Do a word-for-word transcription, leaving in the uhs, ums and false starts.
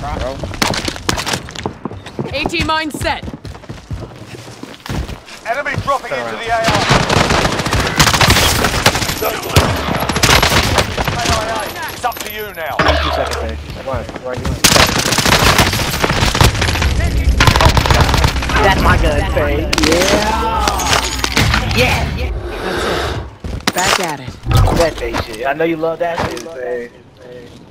bro. AT mine set. Enemy dropping into the A I. It's up to you now. Two seconds there. Come on, where are you? That's my gun, Faye. Yeah. Yeah. That's it. Back at it. That Faye shit. I know you love that shit, Faye.